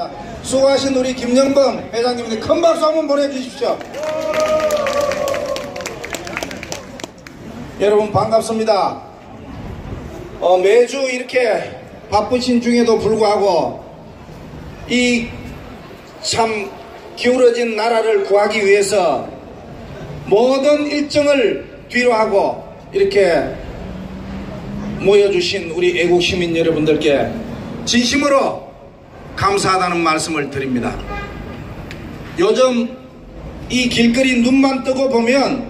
하겠습니다. 수고하신 우리 김영범 회장님께 큰 박수 한번 보내주십시오. 여러분 반갑습니다. 매주 이렇게 바쁘신 중에도 불구하고 이 참 기울어진 나라를 구하기 위해서 모든 일정을 뒤로하고 이렇게 모여주신 우리 애국시민 여러분들께 진심으로 감사하다는 말씀을 드립니다. 요즘 이 길거리 눈만 뜨고 보면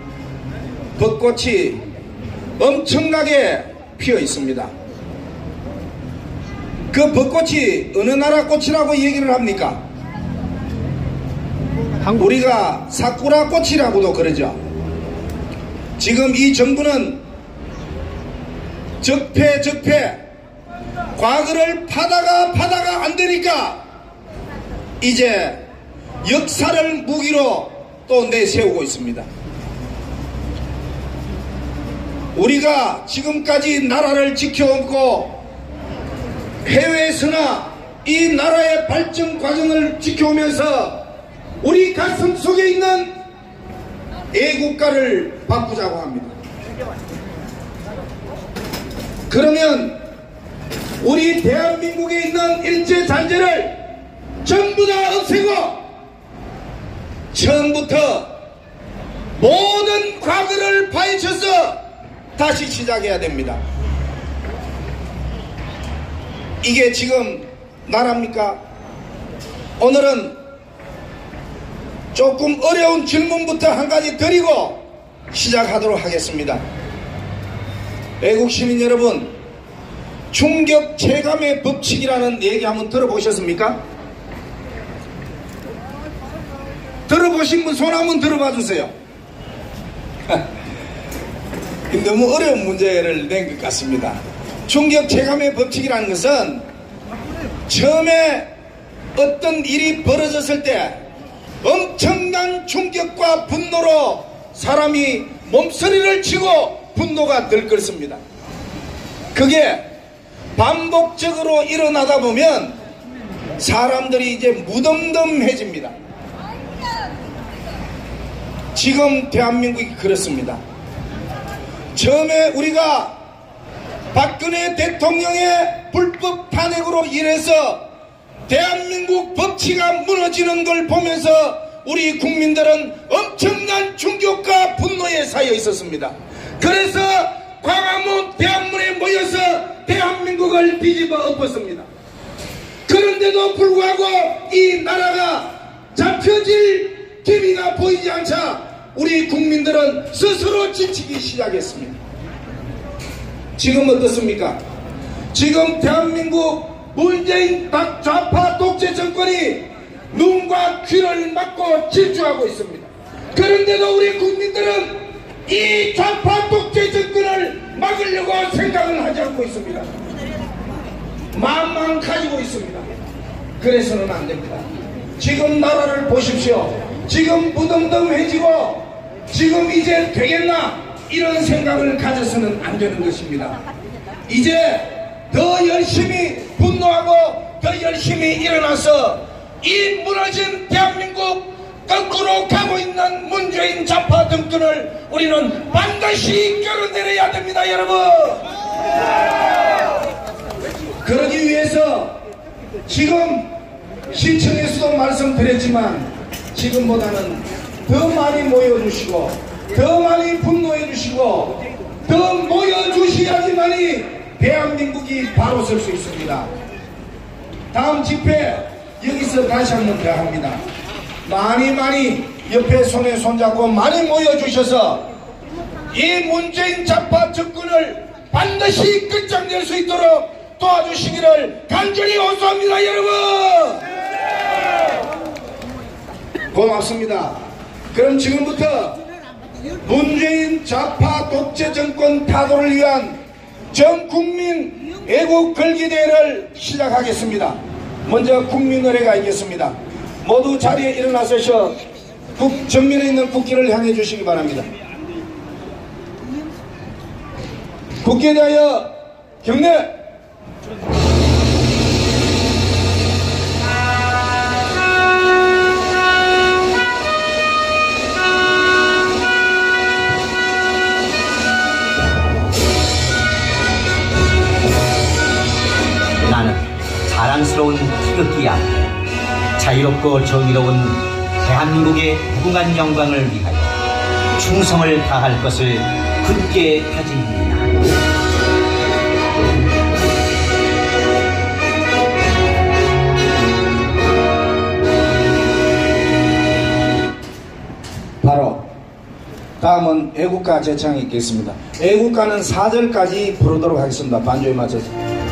벚꽃이 엄청나게 피어 있습니다. 그 벚꽃이 어느 나라 꽃이라고 얘기를 합니까? 우리가 사쿠라 꽃이라고도 그러죠. 지금 이 정부는 적폐 과거를 파다가 안 되니까 이제 역사를 무기로 또 내세우고 있습니다. 우리가 지금까지 나라를 지켜오고 해외에서나 이 나라의 발전 과정을 지켜오면서 우리 가슴 속에 있는 애국가를 바꾸자고 합니다. 그러면 우리 대한민국에 있는 일제잔재를 전부 다 없애고 처음부터 모든 과거를 파헤쳐서 다시 시작해야 됩니다. 이게 지금 나라입니까? 오늘은 조금 어려운 질문부터 한 가지 드리고 시작하도록 하겠습니다. 애국시민 여러분, 충격 체감의 법칙이라는 얘기 한번 들어보셨습니까? 들어보신 분 손 한번 들어봐 주세요. 너무 어려운 문제를 낸 것 같습니다. 충격 체감의 법칙이라는 것은 처음에 어떤 일이 벌어졌을 때 엄청난 충격과 분노로 사람이 몸서리를 치고 분노가 들끓습니다. 그게 반복적으로 일어나다 보면 사람들이 이제 무덤덤해집니다. 지금 대한민국이 그렇습니다. 처음에 우리가 박근혜 대통령의 불법 탄핵으로 인해서 대한민국 법치가 무너지는 걸 보면서 우리 국민들은 엄청난 충격과 분노에 쌓여 있었습니다. 그래서 광화문 대한문에 모여서 대한민국을 뒤집어 엎었습니다. 그런데도 불구하고 이 나라가 잡혀질 기미가 보이지 않자 우리 국민들은 스스로 지치기 시작했습니다. 지금 어떻습니까? 지금 대한민국 문재인 좌파 독재 정권이 눈과 귀를 막고 질주하고 있습니다. 그런데도 우리 국민들은 이 좌파 독재 정권을 막으려고 생각을 하지 않고 있습니다. 마음만 가지고 있습니다. 그래서는 안 됩니다. 지금 나라를 보십시오. 지금 무덤덤해지고 지금 이제 되겠나 이런 생각을 가져서는 안 되는 것입니다. 이제 더 열심히 분노하고 더 열심히 일어나서 이 무너진 대한민국 거꾸로 가고 있는 문재인 좌파 정권을 우리는 반드시 끌어내려야 됩니다, 여러분. 그러기 위해서 지금 신청에서도 말씀드렸지만 지금보다는 더 많이 모여주시고 더 많이 분노해주시고 더 모여주셔야지만이 대한민국이 바로 설 수 있습니다. 다음 집회 여기서 다시 한번 더 합니다. 많이 옆에 손에 손잡고 많이 모여주셔서 이 문재인 좌파 정권을 반드시 끝장낼 수 있도록 도와주시기를 간절히 호소합니다, 여러분. 고맙습니다. 그럼 지금부터 문재인 좌파 독재 정권 타도를 위한 전국민 애국 걸기대회를 시작하겠습니다. 먼저 국민의례가 있겠습니다. 모두 자리에 일어나셔서 정면에 있는 국기를 향해 주시기 바랍니다. 국기에 대하여 경례. 태극기 앞에 자유롭고 정의로운 대한민국의 무궁한 영광을 위하여 충성을 다할 것을 굳게 다짐합니다. 바로 다음은 애국가 제창이 있겠습니다. 애국가는 4절까지 부르도록 하겠습니다. 반주에 맞춰서.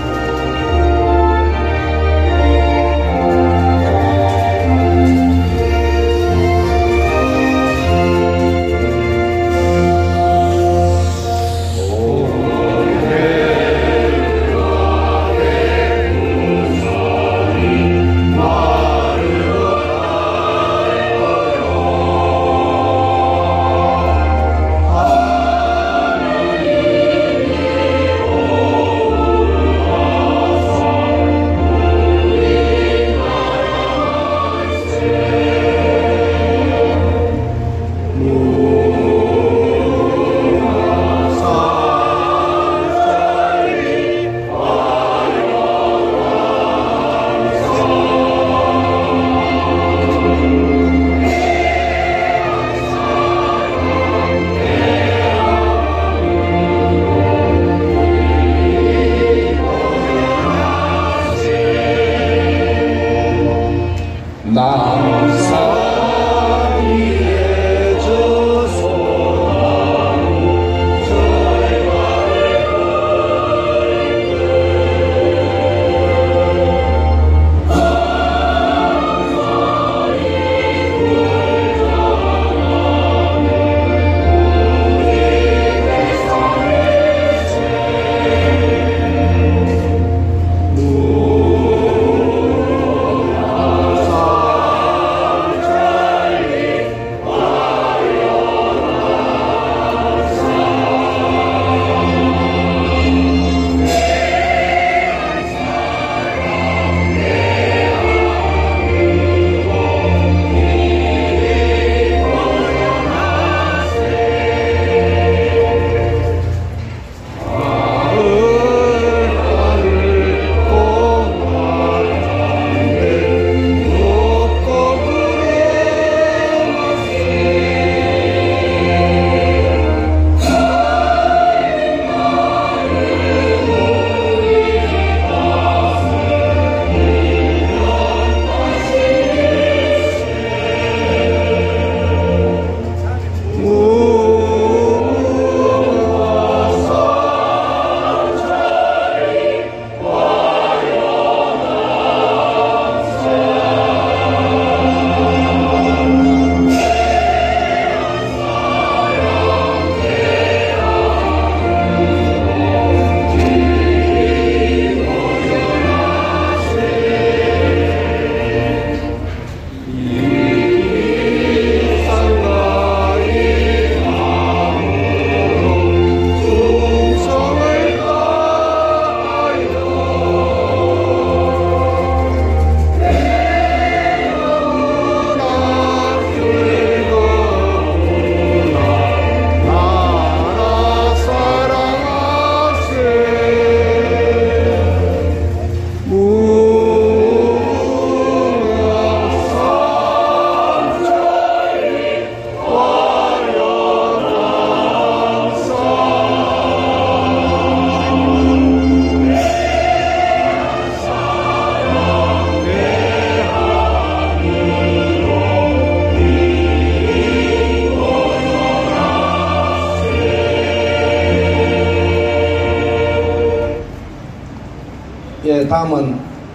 다음은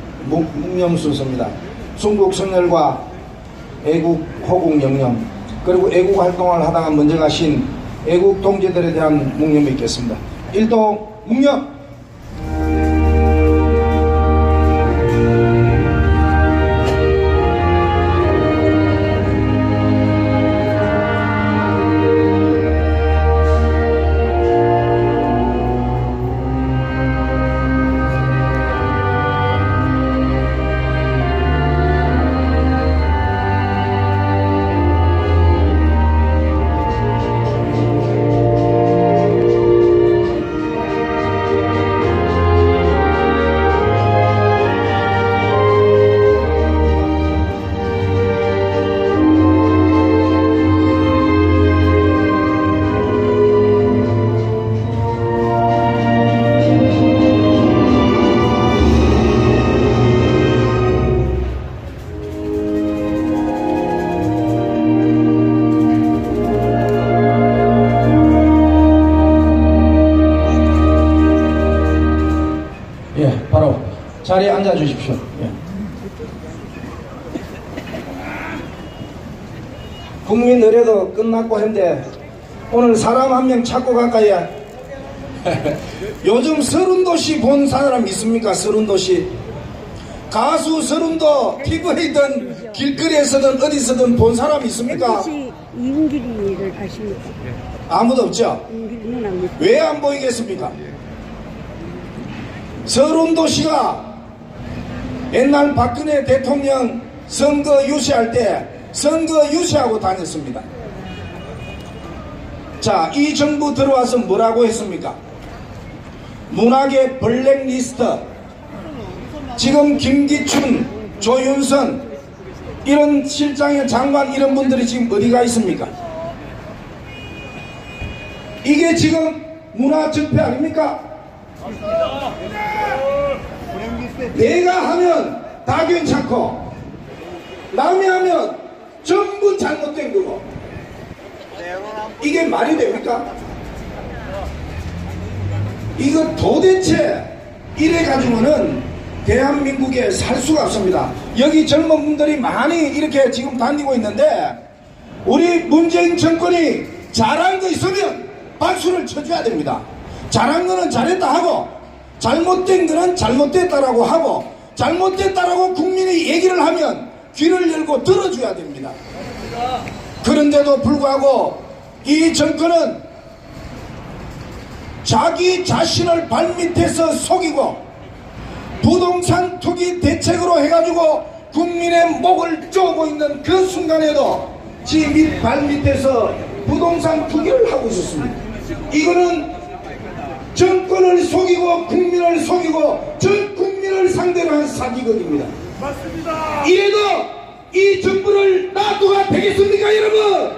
묵념순서입니다. 순국 선열과 애국 호국 영념, 그리고 애국 활동을 하다가 먼저 가신 애국 동지들에 대한 묵념이 있겠습니다. 일동 묵념. 자리에 앉아 주십시오. 예. 국민 의례도 끝났고 했는데 오늘 사람 한 명 찾고 갈까요? 요즘 서른도시 본 사람 있습니까? 서른도시 가수 서른도 TV에든 길거리에서든 어디서든 본 사람 있습니까? 혹시 이은길이를 아십니까? 아무도 없죠? 이은길이는 압니까? 왜 안 보이겠습니까? 서른도시가 옛날 박근혜 대통령 선거 유세할 때 선거 유세하고 다녔습니다. 자, 이 정부 들어와서 뭐라고 했습니까? 문학의 블랙리스트, 지금 김기춘, 조윤선 이런 실장의 장관 이런 분들이 지금 어디가 있습니까? 이게 지금 문화적폐 아닙니까? 내가 하면 다 괜찮고 남이 하면 전부 잘못된 거고, 이게 말이 됩니까? 이거 도대체 이래가지고는 대한민국에 살 수가 없습니다. 여기 젊은 분들이 많이 이렇게 지금 다니고 있는데 우리 문재인 정권이 잘한 거 있으면 박수를 쳐줘야 됩니다. 잘한 거는 잘했다 하고 잘못된 거는 잘못됐다라고 하고 잘못됐다라고 국민이 얘기를 하면 귀를 열고 들어줘야 됩니다. 그런데도 불구하고 이 정권은 자기 자신을 발밑에서 속이고 부동산 투기 대책으로 해가지고 국민의 목을 쪼고 있는 그 순간에도 지 밑 발밑에서 부동산 투기를 하고 있었습니다. 이거는 정권을 속이고 국민을 속이고 전 국민을 상대로 한 사기극입니다. 맞습니다. 이래도 이 정부를 놔두가 되겠습니까, 여러분?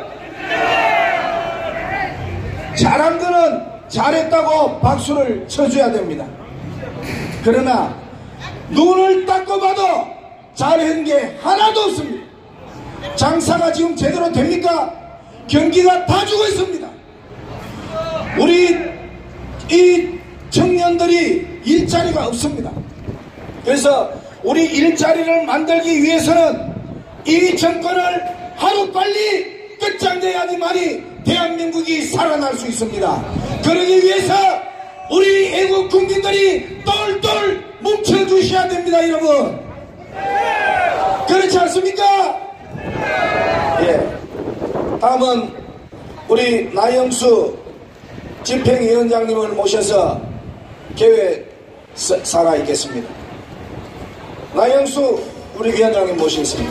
잘한 거는 잘했다고 박수를 쳐줘야 됩니다. 그러나 눈을 닦고 봐도 잘한 게 하나도 없습니다. 장사가 지금 제대로 됩니까? 경기가 다 죽어 있습니다. 우리 이 청년들이 일자리가 없습니다. 그래서 우리 일자리를 만들기 위해서는 이 정권을 하루빨리 끝장내야지만이 대한민국이 살아날 수 있습니다. 그러기 위해서 우리 애국 국민들이 똘똘 뭉쳐주셔야 됩니다, 여러분. 그렇지 않습니까? 예. 다음은 우리 나영수 집행위원장님을 모셔서 개회 사가 있겠습니다. 나영수 우리 위원장님 모시겠습니다.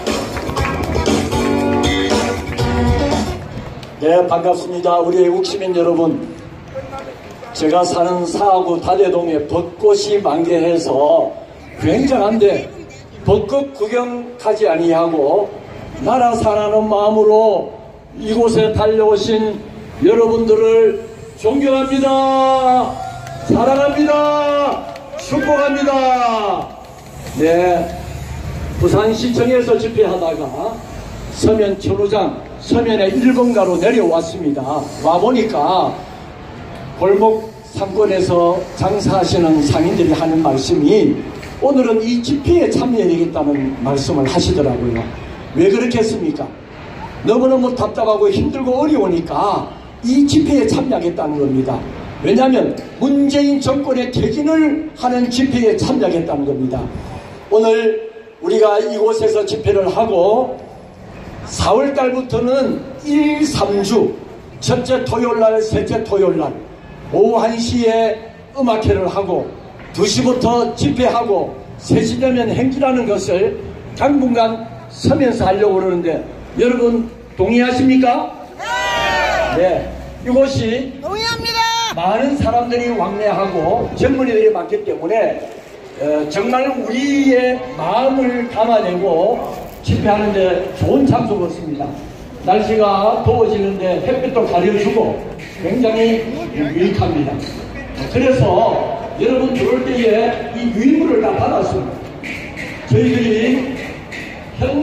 네, 반갑습니다. 우리 애국시민 여러분, 제가 사는 사하구 다대동에 벚꽃이 만개해서 굉장한데 벚꽃 구경 가지 아니하고 나라 사랑하는 마음으로 이곳에 달려오신 여러분들을 존경합니다. 사랑합니다. 축복합니다. 네, 부산시청에서 집회하다가 서면 천우장 서면의 1번가로 내려왔습니다. 와보니까 골목 상권에서 장사하시는 상인들이 하는 말씀이 오늘은 이 집회에 참여해야겠다는 말씀을 하시더라고요. 왜 그렇겠습니까? 너무너무 답답하고 힘들고 어려우니까 이 집회에 참여하겠다는 겁니다. 왜냐하면 문재인 정권의 퇴진을 하는 집회에 참여하겠다는 겁니다. 오늘 우리가 이곳에서 집회를 하고 4월달부터는 1, 3주 첫째 토요일날, 셋째 토요일날 오후 1시에 음악회를 하고 2시부터 집회하고 3시 되면 행진하는 것을 당분간 서면서 하려고 그러는데 여러분 동의하십니까? 네. 이곳이 동의합니다. 많은 사람들이 왕래하고 젊은이들이 많기 때문에 정말 우리의 마음을 담아내고 집회하는데 좋은 장소 같습니다. 날씨가 더워지는데 햇빛도 가려주고 굉장히 유익합니다. 그래서 여러분 들어올 때에 이 유인물을 다 받았습니다. 저희들이 현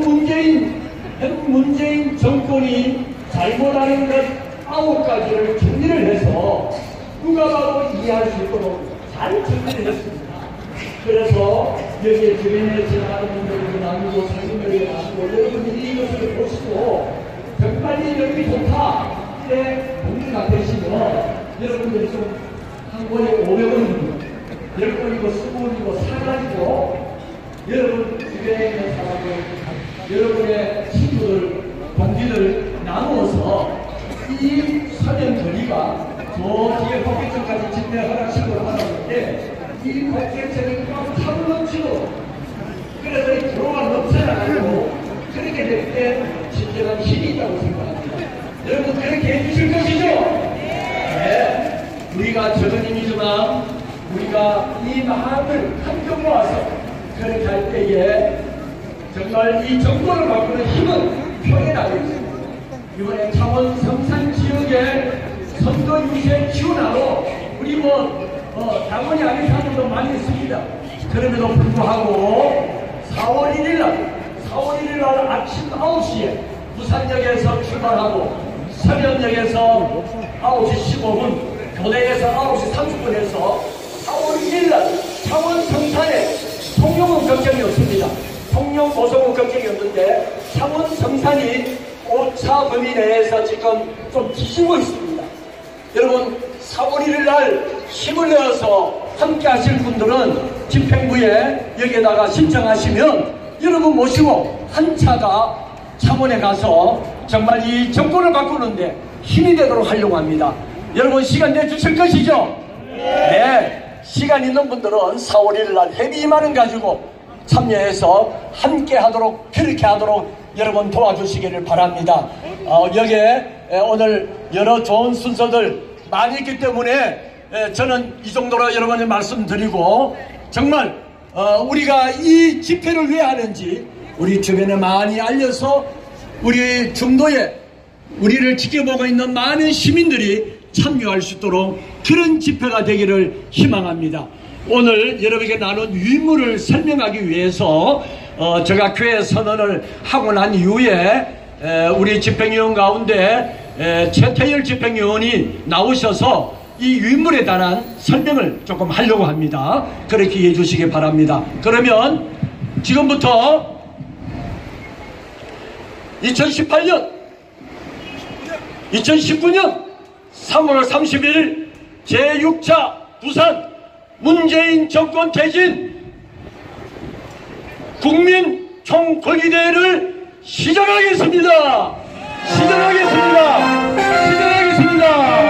문재인 정권이 잘못하는 것 9가지를 정리를 해서 누가 봐도 이해할 수 있도록 잘 정리를 했습니다. 그래서 여기에 주변에 지나가는 분들도 나누고 사진들이 나누고 여러분들이 이것을 보시고 정말 이 여기 좋다 이래 동기가 되시면 여러분들이 좀 한 권에 500원 10권이고 20권이고 사가지고 여러분 주변에 있는 사람들 여러분의 친구들 동기들 나누어서 이 서면 거리가 저 뒤에 법계청까지 집회 허락식으로 하는데 이 법계청이 막 차고 넘치고 그래서 이 도로가 넘쳐나가고 그렇게 될 때 진정한 힘이 있다고 생각합니다. 여러분 그렇게 해주실 것이죠? 네. 우리가 적은 힘이지만 우리가 이 마음을 한껏 모아서 그렇게 할 때에 정말 이 정권을 바꾸는 힘은 표현하고 있습니다. 이번에 창원 성산 지역의 선거 유세 지원하러 우리 당원이 아닌 사람들도 많이 있습니다. 그럼에도 불구하고 4월 1일 날 아침 9시에 부산역에서 출발하고 서면역에서 9시 15분 교대에서 9시 30분에서 4월 1일 날 창원 성산에 통영은 걱정이 없습니다. 통영 고성은 걱정이 없는데 창원 성산이 5차 범위 내에서 지금 좀 뒤지고 있습니다. 여러분 4월 1일 날 힘을 내어서 함께 하실 분들은 집행부에 여기에다가 신청하시면 여러분 모시고 한 차가 창원에 가서 정말 이 정권을 바꾸는데 힘이 되도록 하려고 합니다. 여러분 시간 내주실 것이죠? 네. 시간 있는 분들은 4월 1일 날 회비만은 가지고 참여해서 함께 하도록 그렇게 하도록 여러분 도와주시기를 바랍니다. 여기에 오늘 여러 좋은 순서들 많이 있기 때문에 저는 이 정도로 여러분에 말씀드리고 정말 우리가 이 집회를 왜 하는지 우리 주변에 많이 알려서 우리 중도에 우리를 지켜보고 있는 많은 시민들이 참여할 수 있도록 그런 집회가 되기를 희망합니다. 오늘 여러분에게 나눈 유인물을 설명하기 위해서 제가 교회 선언을 하고 난 이후에 우리 집행위원 가운데 최태열 집행위원이 나오셔서 이 유인물에 관한 설명을 조금 하려고 합니다. 그렇게 이해해 주시기 바랍니다. 그러면 지금부터 2019년 3월 31일 제6차 부산 문재인 정권 퇴진 국민 총권위대회를 시작하겠습니다. 시작하겠습니다.